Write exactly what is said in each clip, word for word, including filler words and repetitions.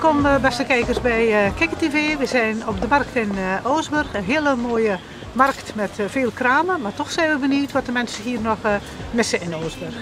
Welkom beste kijkers bij uh, Kikker T V. We zijn op de markt in uh, Oostburg. Een hele mooie markt met uh, veel kramen. Maar toch zijn we benieuwd wat de mensen hier nog uh, missen in Oostburg.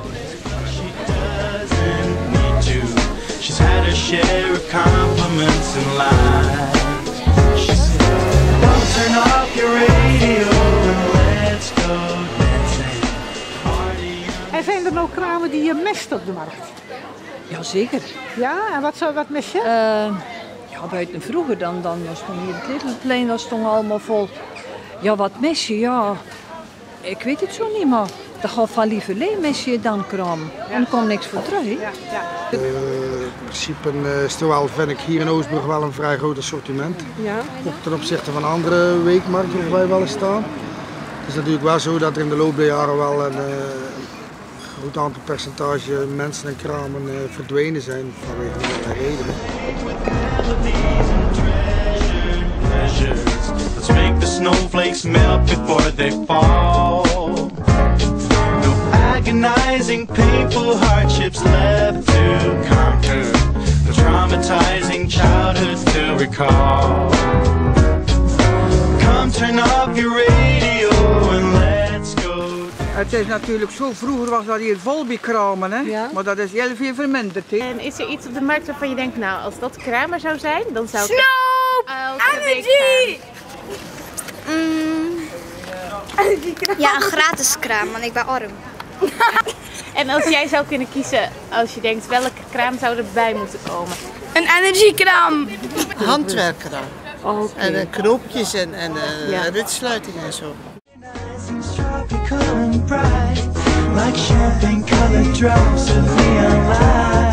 She's had her share of compliments in life. She said, don't turn off your radio and let's go dancing. En zijn er nou kramen die je mist op de markt? Jazeker. Ja, en wat, zou, wat mis je? Uh, ja, buiten vroeger dan, dan stond hier het Lidlplein, dat stond allemaal vol. Ja, wat mis je? Ja, ik weet het zo niet, maar dat gaat van lieverlee mis je dan kramen. Ja. En er komt niks voor terug. Hè? Ja, ja. Uh, in principe uh, vind ik hier in Oostburg wel een vrij groot assortiment. Ja. Ook ten opzichte van andere weekmarkten waar wij wel eens staan. Het is natuurlijk wel zo dat er in de loop der jaren wel een uh, groot aantal percentage mensen en kramen uh, verdwenen zijn vanwege allerlei redenen. Let's make the snowflakes melt before they fall. No agonizing, painful hardships left to conquer. No traumatizing childhoods to recall. Come turn off your radio and let's go. Het is natuurlijk zo, vroeger was dat hier vol bij kramen, hè? Ja. Maar dat is heel veel verminderd. Hè? En is er iets op de markt waarvan je denkt, nou, als dat kramer zou zijn, dan zou ik... Snoop! Energy! Mm. Ja, een gratis kraam, want ik ben arm. En als jij zou kunnen kiezen, als je denkt, welke kraam zou erbij moeten komen? Een energiekraam! Handwerkkraam. Oh, okay. En uh, knoopjes en, en uh, ja. ritsluitingen en zo. Like champagne colored drops of neon light.